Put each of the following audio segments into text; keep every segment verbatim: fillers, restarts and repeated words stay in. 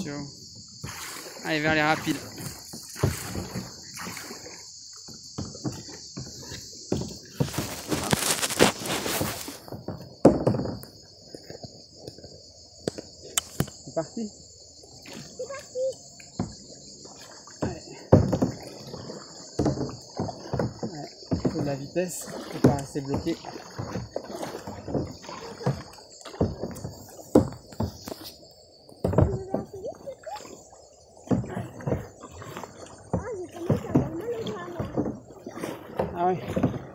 Attention. Allez, vers les rapides. C'est parti. C'est parti. Allez. Ouais, il faut de la vitesse, faut pas rester bloqué. Ah oui.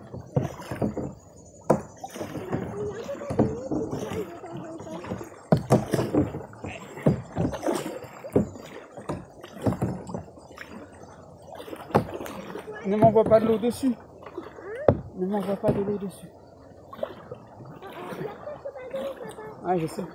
Ne m'envoie pas de l'eau dessus. Ne m'envoie pas de l'eau dessus. Ah, je sais.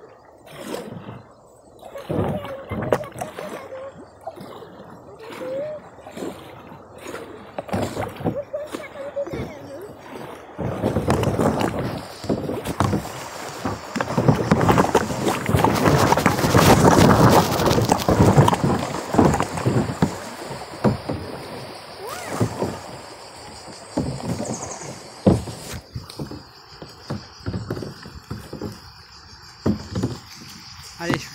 Allez.